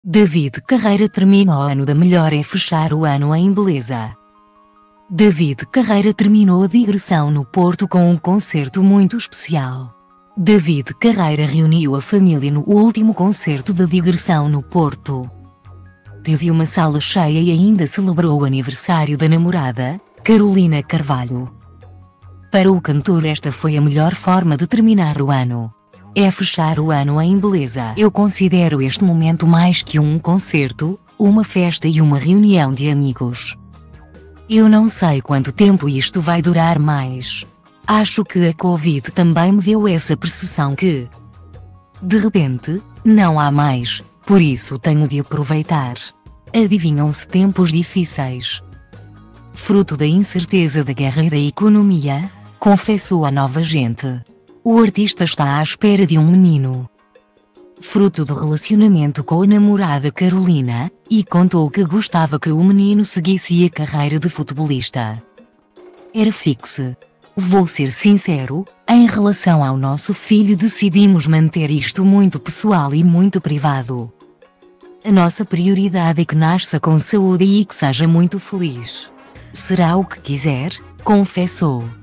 David Carreira termina o ano da melhor é fechar o ano em beleza. David Carreira terminou a digressão no Porto com um concerto muito especial. David Carreira reuniu a família no último concerto da digressão no Porto. Teve uma sala cheia e ainda celebrou o aniversário da namorada, Carolina Carvalho. Para o cantor esta foi a melhor forma de terminar o ano. É fechar o ano em beleza. Eu considero este momento mais que um concerto, uma festa e uma reunião de amigos. Eu não sei quanto tempo isto vai durar mais. Acho que a Covid também me deu essa percepção que, de repente, não há mais, por isso tenho de aproveitar. Adivinham-se tempos difíceis. Fruto da incerteza da guerra e da economia, confessou a Nova Gente. O artista está à espera de um menino. Fruto do relacionamento com a namorada Carolina, e contou que gostava que o menino seguisse a carreira de futebolista. Era fixo. Vou ser sincero, em relação ao nosso filho decidimos manter isto muito pessoal e muito privado. A nossa prioridade é que nasça com saúde e que seja muito feliz. Será o que quiser, confessou.